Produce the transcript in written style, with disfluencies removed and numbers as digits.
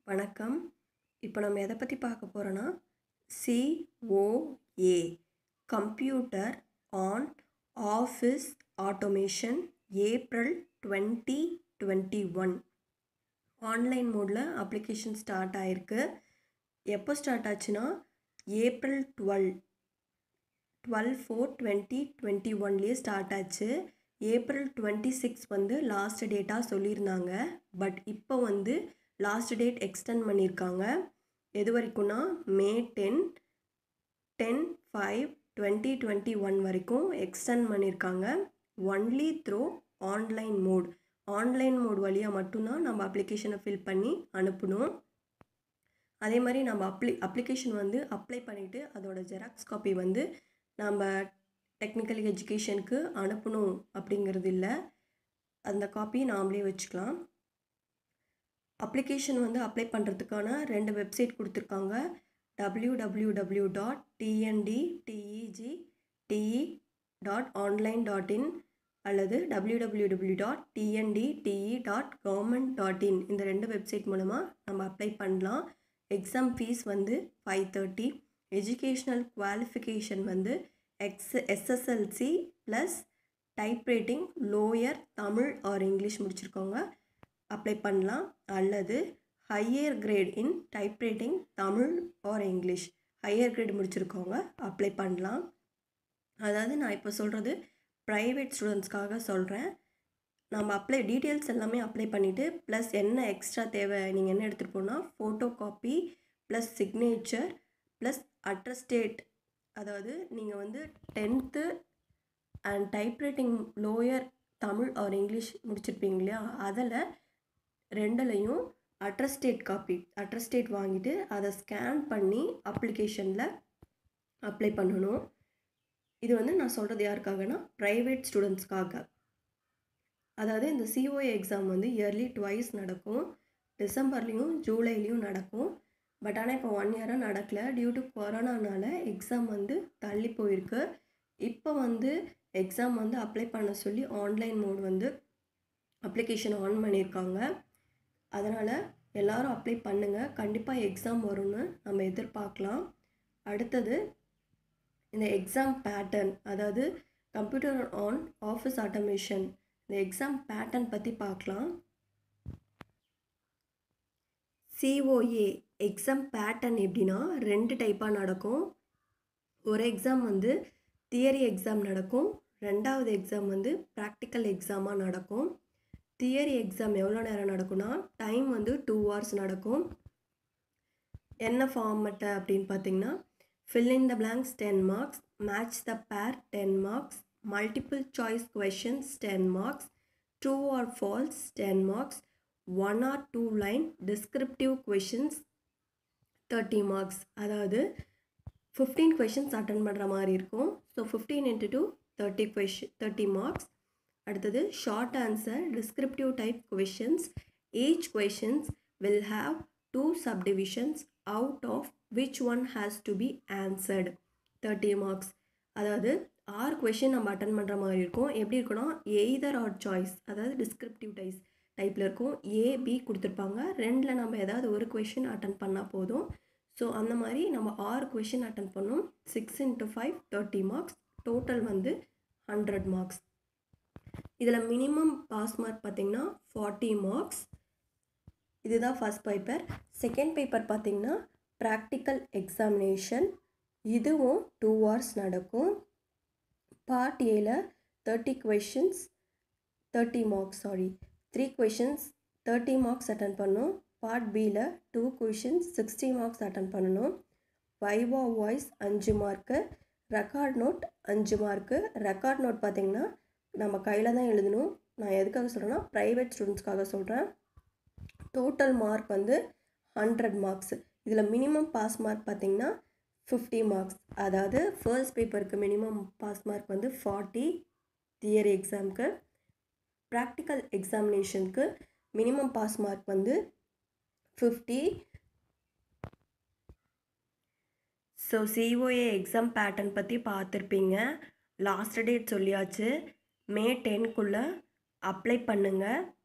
வணக்கம். இப்போ நம்ம எதை பற்றி பார்க்க போகிறோன்னா COA computer on office automation April 2021 online மோடில் அப்ளிகேஷன் ஸ்டார்ட் ஆகிருக்கு. எப்போ ஸ்டார்ட் ஆச்சுன்னா ஏப்ரல் 12/4/2021 ஸ்டார்ட் ஆச்சு. ஏப்ரல் 26 வந்து லாஸ்ட் டேட்டாக சொல்லியிருந்தாங்க. பட் இப்போ வந்து லாஸ்ட் டேட் எக்ஸ்டெண்ட் பண்ணியிருக்காங்க. எது வரைக்கும்னா மே 10/5/2021 வரைக்கும் எக்ஸ்டெண்ட் பண்ணியிருக்காங்க. ஒன்லி த்ரூ ஆன்லைன் மோட் வழியாக மட்டும்தான் நம்ம அப்ளிகேஷனை ஃபில் பண்ணி அனுப்பணும். அதே மாதிரி நம்ம அப்ளிகேஷன் வந்து அப்ளை பண்ணிவிட்டு அதோட ஜெராக்ஸ் காப்பி வந்து நம்ம டெக்னிக்கல் எஜுகேஷனுக்கு அனுப்பணும் அப்படிங்கிறது இல்லை. அந்த காப்பி நாமளே வச்சுக்கலாம். அப்ளிகேஷன் வந்து அப்ளை பண்ணுறதுக்கான 2 வெப்சைட் கொடுத்துருக்காங்க. www.tndtegte.online.in அல்லது www.tndte.government.in இந்த 2 வெப்சைட் மூலமாக நம்ம அப்ளை பண்ணலாம். எக்ஸாம் ஃபீஸ் வந்து 530. எஜுகேஷ்னல் குவாலிஃபிகேஷன் வந்து SSLC plus typewriting lower Tamil or English முடிச்சிருக்கோங்க அப்ளை பண்ணலாம். அல்லது higher grade in typewriting Tamil or English higher grade முடிச்சிருக்கோங்க அப்ளை பண்ணலாம். அதாவது நான் இப்போ சொல்கிறது ப்ரைவேட் ஸ்டூடெண்ட்ஸ்க்காக சொல்கிறேன். நம்ம டீட்டெயில்ஸ் எல்லாமே அப்ளை பண்ணிவிட்டு ப்ளஸ் என்ன எக்ஸ்ட்ரா தேவை, நீங்கள் என்ன எடுத்துகிட்டு போனால் photo copy plus signature plus attested. அதாவது நீங்கள் வந்து 10th and typewriting lower Tamil or English முடிச்சிருப்பீங்க இல்லையா, அதில் 2லையும் அட்ரஸ்டேட் வாங்கிட்டு அதை ஸ்கேன் பண்ணி அப்ளிகேஷனில் அப்ளை பண்ணணும். இது வந்து நான் சொல்கிறது யாருக்காகனா ப்ரைவேட் ஸ்டூடெண்ட்ஸ்க்காக. அதாவது இந்த COA எக்ஸாம் வந்து இயர்லி 2 நடக்கும். டிசம்பர்லேயும் ஜூலைலேயும் நடக்கும். பட் ஆனால் இப்போ 1 இயராக நடக்கலை. டியூ டு கொரோனானால எக்ஸாம் வந்து தள்ளி போயிருக்கு. இப்போ வந்து எக்ஸாம் வந்து அப்ளை பண்ண சொல்லி ஆன்லைன் மோட் வந்து அப்ளிகேஷன் ஆன் பண்ணியிருக்காங்க. அதனால் எல்லோரும் அப்ளை பண்ணுங்கள். கண்டிப்பாக எக்ஸாம் வரும்னு நம்ம எதிர்பார்க்கலாம். அடுத்தது இந்த எக்ஸாம் பேட்டர்ன், அதாவது கம்ப்யூட்டர் ஆன் ஆஃபீஸ் ஆட்டோமேஷன் இந்த எக்ஸாம் பேட்டர்ன் பற்றி பார்க்கலாம். COA எக்ஸாம் பேட்டர்ன் எப்படின்னா 2 டைப்பாக நடக்கும். ஒரு எக்ஸாம் வந்து தியரி எக்ஸாம் நடக்கும். 2வது எக்ஸாம் வந்து ப்ராக்டிக்கல் எக்ஸாமாக நடக்கும். தியரி எக்ஸாம் எவ்வளோ நேரம் நடக்கும்னா டைம் வந்து 2 hours நடக்கும். என்ன ஃபார்மெட்டு அப்படின்னு பார்த்தீங்கன்னா fill in the blanks 10 marks, match the pair 10 marks, multiple choice questions 10 marks, true or false 10 marks, 1 or 2 line descriptive questions 30 marks. அதாவது 15 questions அட்டன் பண்ணுற மாதிரி இருக்கும். So 15 into 2 30 marks. அடுத்தது short answer descriptive type questions. Each questions will have 2 subdivisions out of which one has to be answered 30 marks. அதாவது 6 question நம்ம attend பண்ணுற மாதிரி இருக்கும். எப்படி இருக்குன்னா எய்தர் ஆர் சாய்ஸ், அதாவது டிஸ்கிரிப்டிவ் டைப்பில் இருக்கும். AB கொடுத்துருப்பாங்க. 2ல் நம்ம ஏதாவது ஒரு கொஷின் அட்டன் பண்ணால் போதும். ஸோ அந்த மாதிரி நம்ம 6 கொஷின் அட்டன் பண்ணோம். 6 into 5 30 marks. டோட்டல் வந்து 100 marks. இதில் மினிமம் பாஸ் மார்க் பார்த்திங்கன்னா 40 marks. இதுதான் ஃபர்ஸ்ட் பேப்பர். செகண்ட் பேப்பர் பார்த்திங்கன்னா ப்ராக்டிக்கல் எக்ஸாமினேஷன். இதுவும் 2 hours நடக்கும். பார்ட் ஏல 30 questions 30 marks 3 questions 30 marks attend பண்ணணும். பார்ட் பியில் 2 questions 60 marks அட்டன் பண்ணணும். Viva voice 5 mark, record note 5 mark. Record note பார்த்திங்கன்னா நம்ம கையில் தான் எழுதணும். நான் எதுக்காக சொல்கிறேன்னா ப்ரைவேட் ஸ்டூடெண்ட்ஸ்க்காக சொல்கிறேன். டோட்டல் மார்க் வந்து 100 marks. இதில் மினிமம் பாஸ் மார்க் பார்த்திங்கன்னா 50 marks. அதாவது ஃபர்ஸ்ட் பேப்பருக்கு மினிமம் பாஸ் மார்க் வந்து 40 தியரி எக்ஸாமுக்கு. ப்ராக்டிக்கல் எக்ஸாமினேஷனுக்கு மினிமம் பாஸ் மார்க் வந்து 50. ஸோ COA எக்ஸாம் பேட்டர்ன் பற்றி பார்த்துருப்பீங்க. லாஸ்ட் டேட் சொல்லியாச்சு. மே 10க்குள்ளே அப்ளை பண்ணுங்கள்.